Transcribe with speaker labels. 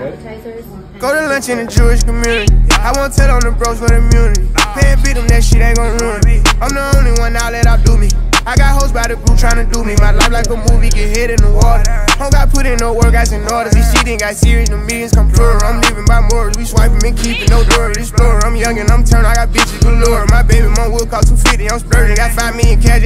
Speaker 1: appetizers.
Speaker 2: Go to lunch in the Jewish community. I won't tell on the bros for the immunity. Pay and beat them, that shit ain't gon' ruin me. I'm the only one now that outdo me. I got hoes by the group tryna do me. My life like a movie, get hit in the water. Home got put in no work, got in orders. This shit ain't got serious, the meetings come plural. I'm living by morals, we swiping and keeping no door. This store, I'm young and I'm turned, I got bitches galore. My baby mom will cost 250, I'm splurging. Got 5 million cash.